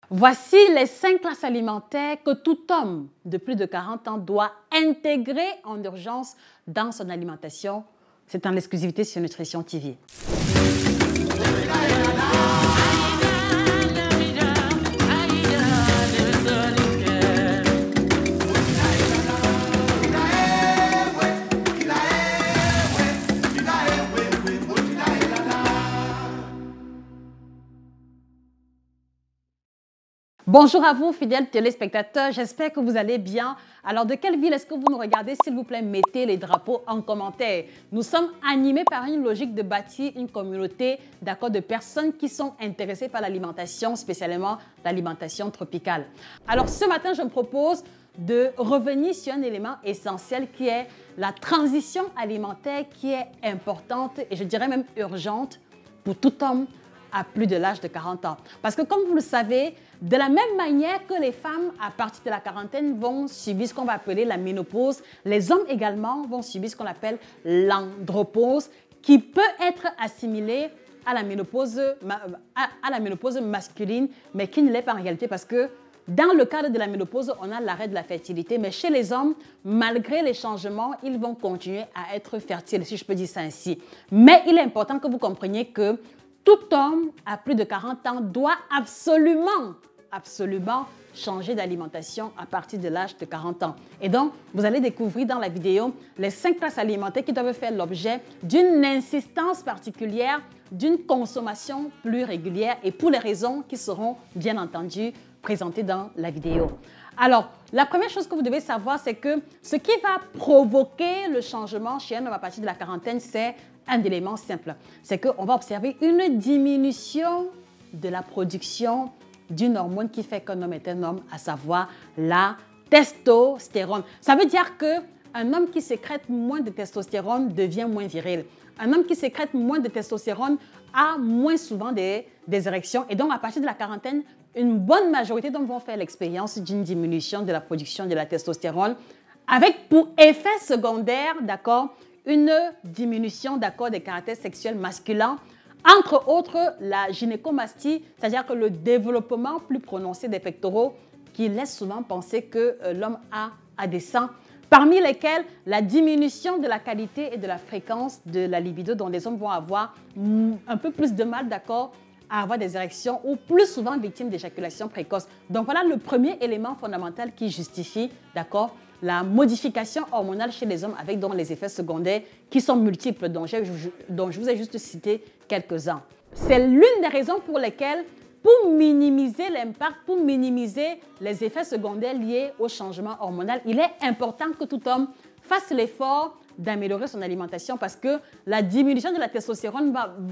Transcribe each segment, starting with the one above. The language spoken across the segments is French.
Voici les 5 classes alimentaires que tout homme de plus de 40 ans doit intégrer en urgence dans son alimentation. C'est en exclusivité sur Nutrition TV. Bonjour à vous, fidèles téléspectateurs, j'espère que vous allez bien. Alors, de quelle ville est-ce que vous nous regardez? S'il vous plaît, mettez les drapeaux en commentaire. Nous sommes animés par une logique de bâtir une communauté de personnes qui sont intéressées par l'alimentation, spécialement l'alimentation tropicale. Alors, ce matin, je me propose de revenir sur un élément essentiel qui est la transition alimentaire qui est importante et je dirais même urgente pour tout homme à plus de l'âge de 40 ans. Parce que comme vous le savez, de la même manière que les femmes à partir de la quarantaine vont subir ce qu'on va appeler la ménopause, les hommes également vont subir ce qu'on appelle l'andropause qui peut être assimilée à la ménopause masculine, mais qui ne l'est pas en réalité parce que dans le cadre de la ménopause, on a l'arrêt de la fertilité, mais chez les hommes, malgré les changements, ils vont continuer à être fertiles, si je peux dire ça ainsi. Mais il est important que vous compreniez que tout homme à plus de 40 ans doit absolument changer d'alimentation à partir de l'âge de 40 ans. Et donc, vous allez découvrir dans la vidéo les 5 classes alimentaires qui doivent faire l'objet d'une insistance particulière, d'une consommation plus régulière et pour les raisons qui seront bien entendu présentées dans la vidéo. Alors, la première chose que vous devez savoir, c'est que ce qui va provoquer le changement chez un homme à partir de la quarantaine, c'est un élément simple. C'est qu'on va observer une diminution de la production d'une hormone qui fait qu'un homme est un homme, à savoir la testostérone. Ça veut dire qu'un homme qui sécrète moins de testostérone devient moins viril. Un homme qui sécrète moins de testostérone a moins souvent des érections. Et donc, à partir de la quarantaine, une bonne majorité d'hommes vont faire l'expérience d'une diminution de la production de la testostérone avec pour effet secondaire, une diminution des caractères sexuels masculins, entre autres la gynécomastie, c'est-à-dire que le développement plus prononcé des pectoraux qui laisse souvent penser que l'homme a des seins, parmi lesquels la diminution de la qualité et de la fréquence de la libido, dont les hommes vont avoir un peu plus de mal à avoir des érections ou plus souvent victimes d'éjaculation précoce. Donc voilà le premier élément fondamental qui justifie la modification hormonale chez les hommes avec les effets secondaires qui sont multiples, dont je vous ai juste cité quelques-uns. C'est l'une des raisons pour lesquelles, pour minimiser l'impact, pour minimiser les effets secondaires liés au changement hormonal, il est important que tout homme fasse l'effort d'améliorer son alimentation parce que la diminution de la testostérone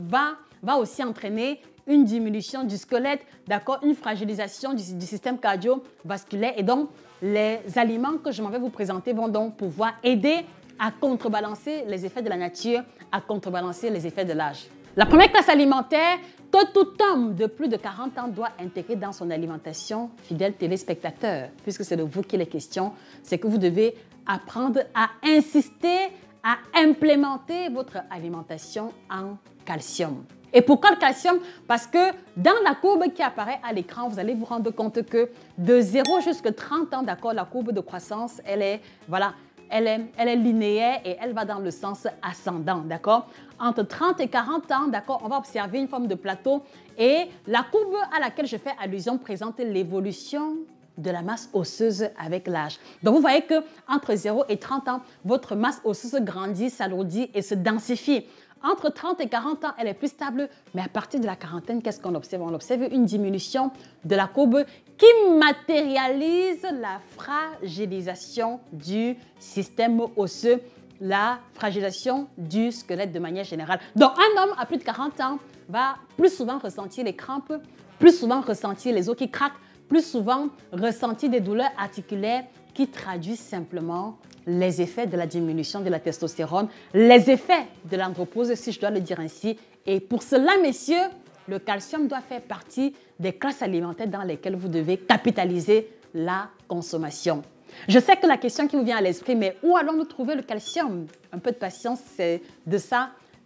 va aussi entraîner une diminution du squelette, une fragilisation du système cardiovasculaire. Et donc, les aliments que je m'en vais vous présenter vont donc pouvoir aider à contrebalancer les effets de la nature, à contrebalancer les effets de l'âge. La première classe alimentaire que tout homme de plus de 40 ans doit intégrer dans son alimentation, fidèles téléspectateurs, puisque c'est de vous qu'il est question, c'est que vous devez apprendre à insister, à implémenter votre alimentation en calcium. Et pourquoi le calcium? Parce que dans la courbe qui apparaît à l'écran, vous allez vous rendre compte que de 0 jusqu'à 30 ans, la courbe de croissance, elle est linéaire et elle va dans le sens ascendant, Entre 30 et 40 ans, on va observer une forme de plateau et la courbe à laquelle je fais allusion présente l'évolution de la masse osseuse avec l'âge. Donc, vous voyez qu'entre 0 et 30 ans, votre masse osseuse grandit, s'alourdit et se densifie. Entre 30 et 40 ans, elle est plus stable, mais à partir de la quarantaine, qu'est-ce qu'on observe? On observe une diminution de la courbe qui matérialise la fragilisation du système osseux, la fragilisation du squelette de manière générale. Donc, un homme à plus de 40 ans va plus souvent ressentir les crampes, plus souvent ressentir les os qui craquent, plus souvent ressentir des douleurs articulaires qui traduisent simplement les effets de la diminution de la testostérone, les effets de l'andropause, si je dois le dire ainsi. Et pour cela, messieurs, le calcium doit faire partie des classes alimentaires dans lesquelles vous devez capitaliser la consommation. Je sais que la question qui vous vient à l'esprit, mais où allons-nous trouver le calcium? Un peu de patience, c'est de ça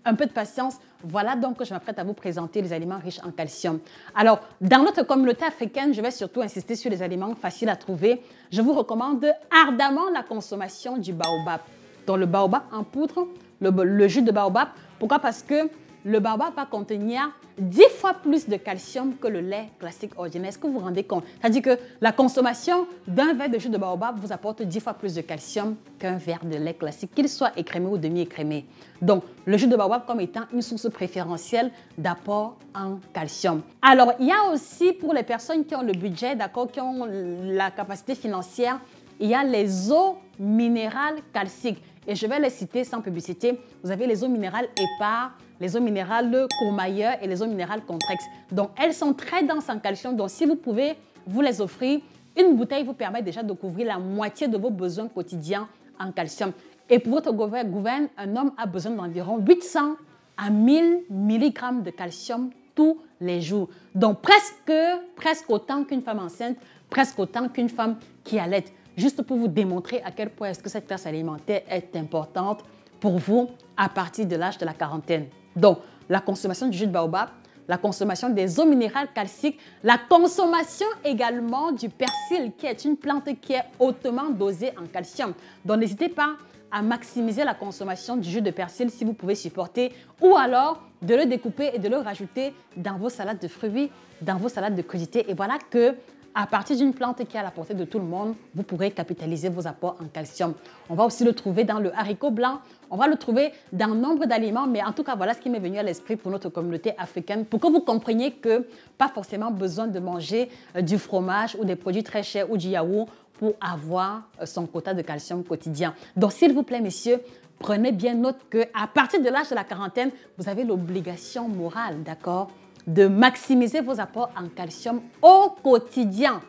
un peu de patience. Voilà donc que je m'apprête à vous présenter les aliments riches en calcium. Alors, dans notre communauté africaine, je vais surtout insister sur les aliments faciles à trouver. Je vous recommande ardemment la consommation du baobab. Donc, le baobab en poudre, le jus de baobab. Pourquoi? Parce que le baobab va contenir 10 fois plus de calcium que le lait classique ordinaire. Est-ce que vous vous rendez compte? C'est-à-dire que la consommation d'un verre de jus de baobab vous apporte 10 fois plus de calcium qu'un verre de lait classique, qu'il soit écrémé ou demi-écrémé. Donc, le jus de baobab comme étant une source préférentielle d'apport en calcium. Alors, il y a aussi pour les personnes qui ont le budget, d'accord, qui ont la capacité financière, il y a les eaux minérales calciques. Et je vais les citer sans publicité. Vous avez les eaux minérales épars, les eaux minérales Courmayeur et les eaux minérales Contrex. Donc, elles sont très denses en calcium. Donc, si vous pouvez vous les offrir, une bouteille vous permet déjà de couvrir la moitié de vos besoins quotidiens en calcium. Et pour votre gouverne, un homme a besoin d'environ 800 à 1000 mg de calcium tous les jours. Donc, presque autant qu'une femme enceinte, presque autant qu'une femme qui allaite. Juste pour vous démontrer à quel point est-ce que cette classe alimentaire est importante pour vous à partir de l'âge de la quarantaine. Donc, la consommation du jus de baobab, la consommation des eaux minérales calciques, la consommation également du persil, qui est une plante qui est hautement dosée en calcium. Donc, n'hésitez pas à maximiser la consommation du jus de persil si vous pouvez supporter, ou alors de le découper et de le rajouter dans vos salades de fruits, dans vos salades de crudités. Et voilà que à partir d'une plante qui est à la portée de tout le monde, vous pourrez capitaliser vos apports en calcium. On va aussi le trouver dans le haricot blanc, on va le trouver dans nombre d'aliments, mais en tout cas, voilà ce qui m'est venu à l'esprit pour notre communauté africaine, pour que vous compreniez que pas forcément besoin de manger du fromage ou des produits très chers ou du yaourt pour avoir son quota de calcium quotidien. Donc, s'il vous plaît, messieurs, prenez bien note qu'à partir de l'âge de la quarantaine, vous avez l'obligation morale, d'accord, de maximiser vos apports en calcium au quotidien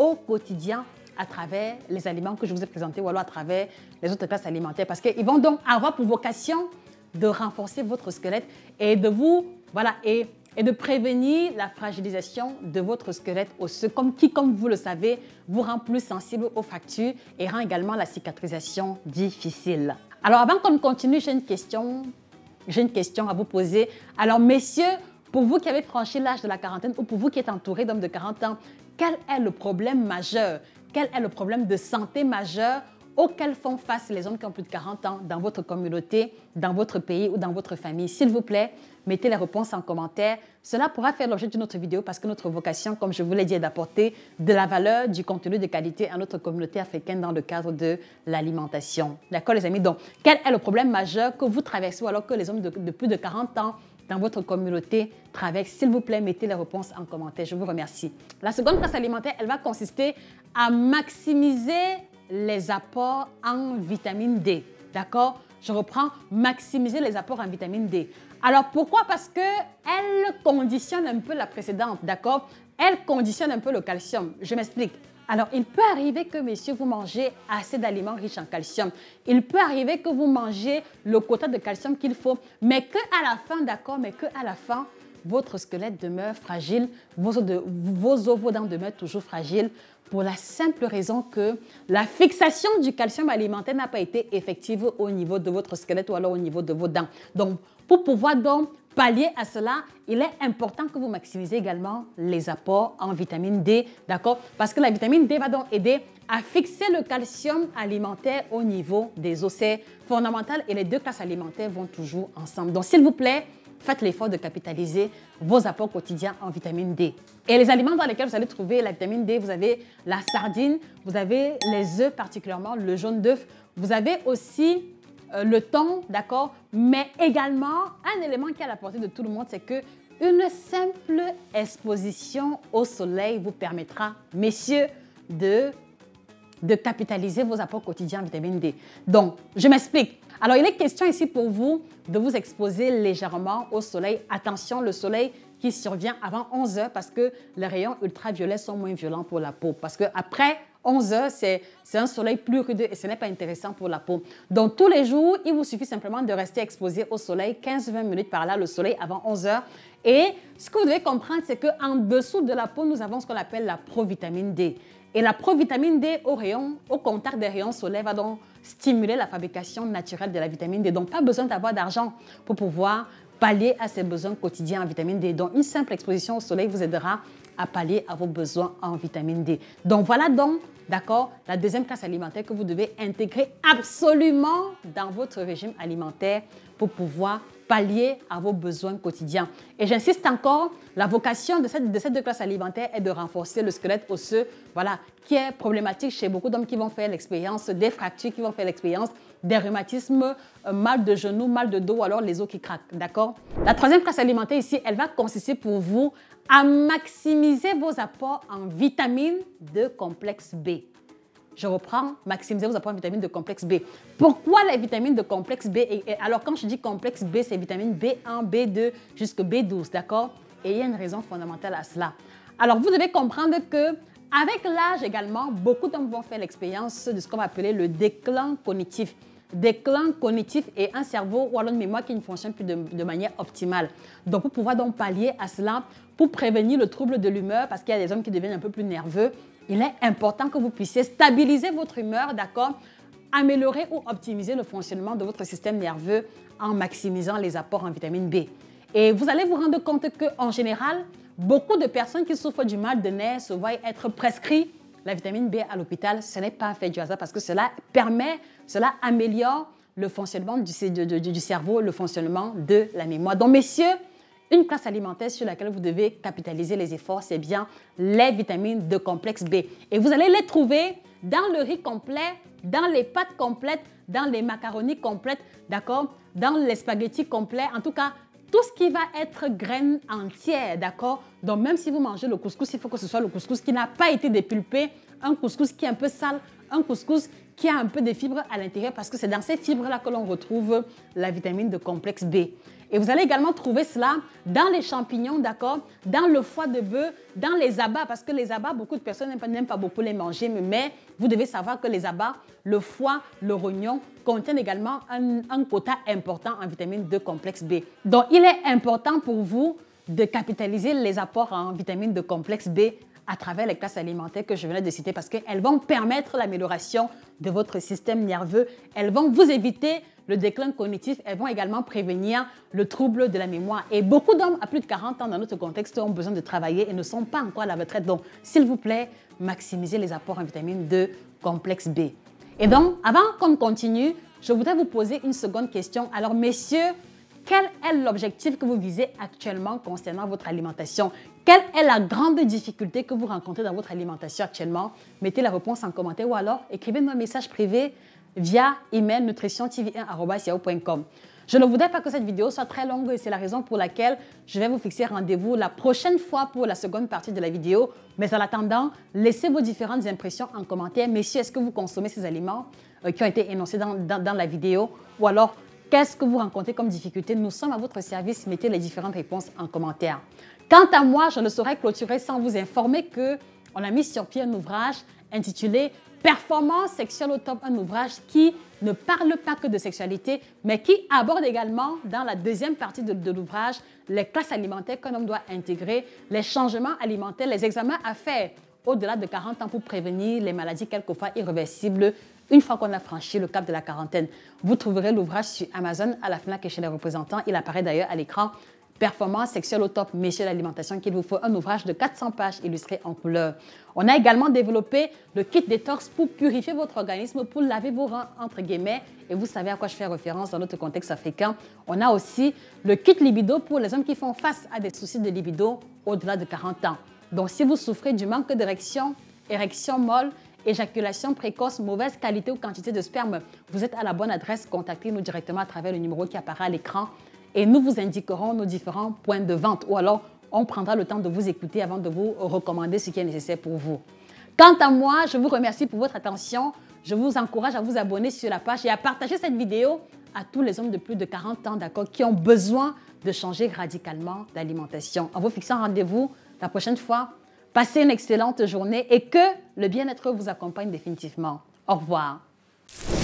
à travers les aliments que je vous ai présentés ou alors à travers les autres classes alimentaires parce qu'ils vont donc avoir pour vocation de renforcer votre squelette et de vous, voilà, et de prévenir la fragilisation de votre squelette osseux qui, comme vous le savez, vous rend plus sensible aux fractures et rend également la cicatrisation difficile. Alors, avant qu'on continue, j'ai une question à vous poser. Alors, messieurs, pour vous qui avez franchi l'âge de la quarantaine ou pour vous qui êtes entouré d'hommes de 40 ans, quel est le problème majeur? Quel est le problème de santé majeur auquel font face les hommes qui ont plus de 40 ans dans votre communauté, dans votre pays ou dans votre famille? S'il vous plaît, mettez les réponses en commentaire. Cela pourra faire l'objet d'une autre vidéo parce que notre vocation, comme je vous l'ai dit, est d'apporter de la valeur, du contenu de qualité à notre communauté africaine dans le cadre de l'alimentation. D'accord, les amis? Donc, quel est le problème majeur que vous traversez ou alors que les hommes de plus de 40 ans dans votre communauté traverse? S'il vous plaît, mettez les réponses en commentaire. Je vous remercie. La seconde classe alimentaire, elle va consister à maximiser les apports en vitamine D. D'accord? Je reprends, maximiser les apports en vitamine D. Alors, pourquoi? Parce qu'elle conditionne un peu la précédente. D'accord? Elle conditionne un peu le calcium. Je m'explique. Alors, il peut arriver que, messieurs, vous mangez assez d'aliments riches en calcium. Il peut arriver que vous mangez le quota de calcium qu'il faut, mais qu'à la fin, d'accord, mais qu'à la fin, votre squelette demeure fragile, vos os, vos dents demeurent toujours fragiles, pour la simple raison que la fixation du calcium alimentaire n'a pas été effective au niveau de votre squelette ou alors au niveau de vos dents. Donc, pour pouvoir donc pallier à cela, il est important que vous maximisez également les apports en vitamine D, d'accord? Parce que la vitamine D va donc aider à fixer le calcium alimentaire au niveau des os. C'est fondamental et les deux classes alimentaires vont toujours ensemble. Donc, s'il vous plaît, faites l'effort de capitaliser vos apports quotidiens en vitamine D. Et les aliments dans lesquels vous allez trouver la vitamine D, vous avez la sardine, vous avez les œufs particulièrement, le jaune d'œuf, vous avez aussi le thon, d'accord? Mais également, un élément qui est à la portée de tout le monde, c'est que une simple exposition au soleil vous permettra, messieurs, de capitaliser vos apports quotidiens en vitamine D. Donc, je m'explique. Alors, il est question ici pour vous de vous exposer légèrement au soleil. Attention, le soleil qui survient avant 11 heures parce que les rayons ultraviolets sont moins violents pour la peau. Parce qu'après 11 heures, c'est un soleil plus rude et ce n'est pas intéressant pour la peau. Donc, tous les jours, il vous suffit simplement de rester exposé au soleil 15-20 minutes par là, le soleil avant 11 heures. Et ce que vous devez comprendre, c'est qu'en dessous de la peau, nous avons ce qu'on appelle la provitamine D. Et la provitamine D au contact des rayons solaires va donc stimuler la fabrication naturelle de la vitamine D. Donc, pas besoin d'avoir d'argent pour pouvoir pallier à ses besoins quotidiens en vitamine D. Donc, une simple exposition au soleil vous aidera à pallier à vos besoins en vitamine D. Donc, voilà donc, d'accord, la deuxième classe alimentaire que vous devez intégrer absolument dans votre régime alimentaire pour pouvoir pallier à vos besoins quotidiens. Et j'insiste encore, la vocation de cette deux classes alimentaires est de renforcer le squelette osseux, voilà, qui est problématique chez beaucoup d'hommes qui vont faire l'expérience des fractures, qui vont faire l'expérience des rhumatismes, mal de genoux, mal de dos ou alors les os qui craquent, d'accord? La troisième classe alimentaire ici, elle va consister pour vous à maximiser vos apports en vitamines de complexe B. Je reprends, maximiser vos apports en vitamines de complexe B. Pourquoi les vitamines de complexe B? Alors, quand je dis complexe B, c'est vitamines B1, B2 jusqu'à B12, d'accord? Et il y a une raison fondamentale à cela. Alors, vous devez comprendre que avec l'âge également, beaucoup d'hommes vont faire l'expérience de ce qu'on va appeler le déclin cognitif. Déclin cognitif et un cerveau ou alors une mémoire qui ne fonctionne plus de manière optimale. Donc, pour pouvoir donc pallier à cela, pour prévenir le trouble de l'humeur, parce qu'il y a des hommes qui deviennent un peu plus nerveux, il est important que vous puissiez stabiliser votre humeur, d'accord? Améliorer ou optimiser le fonctionnement de votre système nerveux en maximisant les apports en vitamine B. Et vous allez vous rendre compte qu'en général, beaucoup de personnes qui souffrent du mal de nerfs se voient être prescrits la vitamine B à l'hôpital. Ce n'est pas fait du hasard parce que cela améliore le fonctionnement du cerveau, le fonctionnement de la mémoire. Donc, messieurs, une classe alimentaire sur laquelle vous devez capitaliser les efforts, c'est bien les vitamines de complexe B. Et vous allez les trouver dans le riz complet, dans les pâtes complètes, dans les macaronis complètes, d'accord, dans les spaghettis complets, en tout cas, tout ce qui va être graines entières, d'accord? Donc, même si vous mangez le couscous, il faut que ce soit le couscous qui n'a pas été dépulpé, un couscous qui est un peu sale, un couscous qui a un peu de fibres à l'intérieur parce que c'est dans ces fibres-là que l'on retrouve la vitamine de complexe B. Et vous allez également trouver cela dans les champignons, d'accord? Dans le foie de bœuf, dans les abats, parce que les abats, beaucoup de personnes n'aiment pas beaucoup les manger, mais vous devez savoir que les abats, le foie, le rognon, contiennent également un quota important en vitamine de complexe B. Donc, il est important pour vous de capitaliser les apports en vitamine de complexe B à travers les classes alimentaires que je venais de citer parce qu'elles vont permettre l'amélioration de votre système nerveux. Elles vont vous éviter le déclin cognitif. Elles vont également prévenir le trouble de la mémoire. Et beaucoup d'hommes à plus de 40 ans dans notre contexte ont besoin de travailler et ne sont pas encore à la retraite. Donc, s'il vous plaît, maximisez les apports en vitamine de complexe B. Et donc, avant qu'on continue, je voudrais vous poser une seconde question. Alors, messieurs, quel est l'objectif que vous visez actuellement concernant votre alimentation? Quelle est la grande difficulté que vous rencontrez dans votre alimentation actuellement? Mettez la réponse en commentaire ou alors écrivez-nous un message privé via email nutritiontv1@yahoo.com. Je ne voudrais pas que cette vidéo soit très longue et c'est la raison pour laquelle je vais vous fixer rendez-vous la prochaine fois pour la seconde partie de la vidéo. Mais en attendant, laissez vos différentes impressions en commentaire. Messieurs, est-ce que vous consommez ces aliments qui ont été énoncés dans la vidéo? Ou alors, qu'est-ce que vous rencontrez comme difficulté? Nous sommes à votre service. Mettez les différentes réponses en commentaire. Quant à moi, je ne saurais clôturer sans vous informer qu'on a mis sur pied un ouvrage intitulé « Performance sexuelle au top », un ouvrage qui ne parle pas que de sexualité, mais qui aborde également dans la deuxième partie de l'ouvrage les classes alimentaires qu'un homme doit intégrer, les changements alimentaires, les examens à faire au-delà de 40 ans pour prévenir les maladies quelquefois irréversibles une fois qu'on a franchi le cap de la quarantaine. Vous trouverez l'ouvrage sur Amazon, à la FNAC et chez les représentants. Il apparaît d'ailleurs à l'écran. Performance sexuelle au top, messieurs l'alimentation, qu'il vous faut un ouvrage de 400 pages illustré en couleur. On a également développé le kit détox pour purifier votre organisme, pour laver vos reins, entre guillemets, et vous savez à quoi je fais référence dans notre contexte africain. On a aussi le kit libido pour les hommes qui font face à des soucis de libido au-delà de 40 ans. Donc, si vous souffrez du manque d'érection, érection molle, éjaculation précoce, mauvaise qualité ou quantité de sperme, vous êtes à la bonne adresse. Contactez-nous directement à travers le numéro qui apparaît à l'écran et nous vous indiquerons nos différents points de vente ou alors on prendra le temps de vous écouter avant de vous recommander ce qui est nécessaire pour vous. Quant à moi, je vous remercie pour votre attention. Je vous encourage à vous abonner sur la page et à partager cette vidéo à tous les hommes de plus de 40 ans, d'accord, qui ont besoin de changer radicalement d'alimentation. En vous fixant rendez-vous la prochaine fois Passez une excellente journée et que le bien-être vous accompagne définitivement. Au revoir.